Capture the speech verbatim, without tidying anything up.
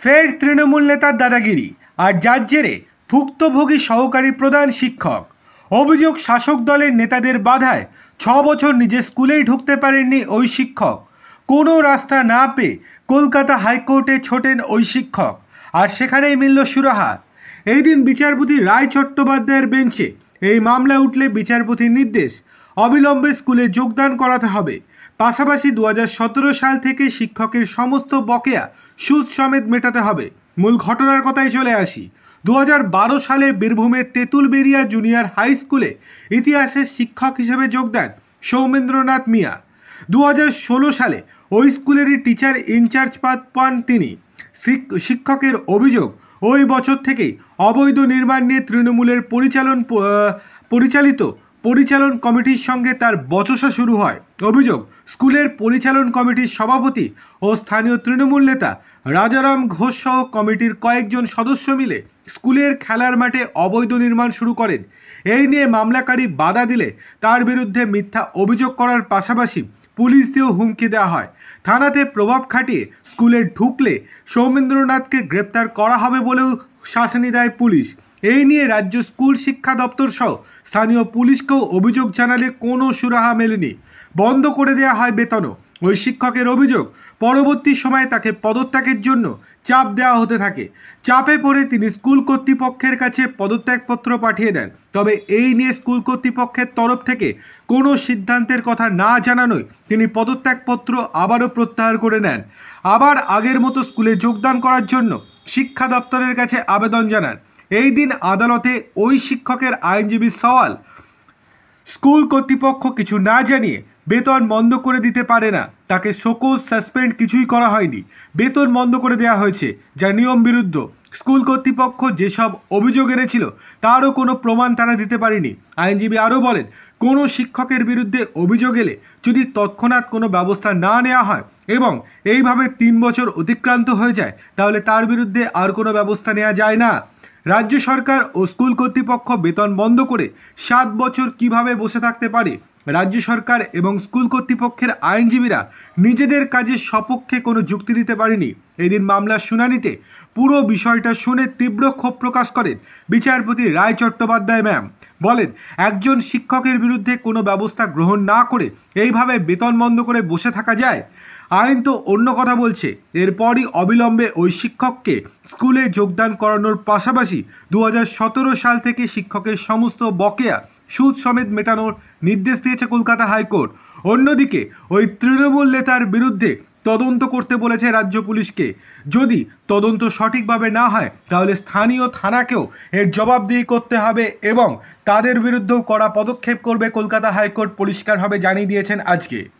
ফের তৃণমূল নেতার দাদাগিরি আর যার জেরে ভুক্তভোগী সহকারী প্রধান শিক্ষক। অভিযোগ, শাসক দলের নেতাদের বাধায় ছ বছর নিজে স্কুলেই ঢুকতে পারেননি ওই শিক্ষক। কোনো রাস্তা না পেয়ে কলকাতা হাইকোর্টে ছোটেন ওই শিক্ষক, আর সেখানেই মিলল সুরাহা। এই দিন বিচারপতি রায় চট্টোপাধ্যায়ের বেঞ্চে এই মামলা উঠলে বিচারপতির নির্দেশ, অবিলম্বে স্কুলে যোগদান করাতে হবে। পাশাপাশি দু হাজার সতেরো সাল থেকে শিক্ষকের সমস্ত বকেয়া সুদ সমেত মেটাতে হবে। মূল ঘটনার কথায় চলে আসি। দু হাজার বারো সালে বীরভূমের তেঁতুলবেড়িয়া জুনিয়র হাই স্কুলে ইতিহাসের শিক্ষক হিসেবে যোগ দেন সৌমেন্দ্রনাথ মিয়া। দু হাজার ষোলো সালে ওই স্কুলেরই টিচার ইনচার্জ পদ পান তিনি। শিক্ষকের অভিযোগ, ওই বছর থেকেই অবৈধ নির্মাণ নিয়ে তৃণমূলের পরিচালন পরিচালিত পরিচালন কমিটির সঙ্গে তার বচসা শুরু হয়। অভিযোগ, স্কুলের পরিচালন কমিটির সভাপতি ও স্থানীয় তৃণমূল নেতা রাজারাম ঘোষ সহ কমিটির কয়েকজন সদস্য মিলে স্কুলের খেলার মাঠে অবৈধ নির্মাণ শুরু করেন। এই নিয়ে মামলাকারী বাধা দিলে তার বিরুদ্ধে মিথ্যা অভিযোগ করার পাশাপাশি পুলিশ দিয়েও হুমকি দেওয়া হয়। থানাতে প্রভাব খাটিয়ে স্কুলে ঢুকলে সৌমেন্দ্রনাথকে গ্রেপ্তার করা হবে বলেও শাসনি দেয় পুলিশ। এই নিয়ে রাজ্য স্কুল শিক্ষা দপ্তর সহ স্থানীয় পুলিশকেও অভিযোগ জানালে কোনো সুরাহা মেলেনি। বন্ধ করে দেওয়া হয় বেতনও। ওই শিক্ষকের অভিযোগ, পরবর্তী সময়ে তাকে পদত্যাগের জন্য চাপ দেওয়া হতে থাকে। চাপে পড়ে তিনি স্কুল কর্তৃপক্ষের কাছে পদত্যাগপত্র পাঠিয়ে দেন। তবে এই নিয়ে স্কুল কর্তৃপক্ষের তরফ থেকে কোনো সিদ্ধান্তের কথা না জানানোয় তিনি পদত্যাগপত্র আবারও প্রত্যাহার করে নেন। আবার আগের মতো স্কুলে যোগদান করার জন্য শিক্ষা দপ্তরের কাছে আবেদন জানান। এই দিন আদালতে ওই শিক্ষকের আইনজীবী সওয়াল, স্কুল কর্তৃপক্ষ কিছু না জানিয়ে বেতন বন্ধ করে দিতে পারে না। তাকে শোকজ, সাসপেন্ড কিছুই করা হয়নি, বেতন বন্ধ করে দেওয়া হয়েছে, যা নিয়ম বিরুদ্ধ। স্কুল কর্তৃপক্ষ যেসব অভিযোগ এনেছিল তারও কোনো প্রমাণ তারা দিতে পারেনি। আইনজীবী আরও বলেন, কোনো শিক্ষকের বিরুদ্ধে অভিযোগ এলে যদি তৎক্ষণাৎ কোনো ব্যবস্থা না নেওয়া হয় এবং এইভাবে তিন বছর অতিক্রান্ত হয়ে যায়, তাহলে তার বিরুদ্ধে আর কোনো ব্যবস্থা নেওয়া যায় না। রাজ্য সরকার ও স্কুল কর্তৃপক্ষ বেতন বন্ধ করে সাত বছর কিভাবে বসে থাকতে পারে? রাজ্য সরকার এবং স্কুল কর্তৃপক্ষের আইনজীবীরা নিজেদের কাজের সপক্ষে কোনো যুক্তি দিতে পারেনি। এদিন মামলার শুনানিতে পুরো বিষয়টা শুনে তীব্র ক্ষোভ প্রকাশ করেন বিচারপতি রায় চট্টোপাধ্যায় ম্যাম। বলেন, একজন শিক্ষকের বিরুদ্ধে কোনো ব্যবস্থা গ্রহণ না করে এইভাবে বেতন বন্ধ করে বসে থাকা যায়? আইন তো অন্য কথা বলছে। এরপরই অবিলম্বে ওই শিক্ষককে স্কুলে যোগদান করানোর পাশাপাশি দু হাজার সতেরো সাল থেকে শিক্ষকের সমস্ত বকেয়া সুদ সমেত মেটানোর নির্দেশ দিয়েছে কলকাতা হাইকোর্ট। অন্যদিকে ওই তৃণমূল নেতার বিরুদ্ধে তদন্ত করতে বলেছে রাজ্য পুলিশকে। যদি তদন্ত সঠিকভাবে না হয় তাহলে স্থানীয় থানাকেও এর জবাবদিহি করতে হবে এবং তাদের বিরুদ্ধেও কড়া পদক্ষেপ করবে কলকাতা হাইকোর্ট পরিষ্কারভাবে জানিয়ে দিয়েছেন আজকে।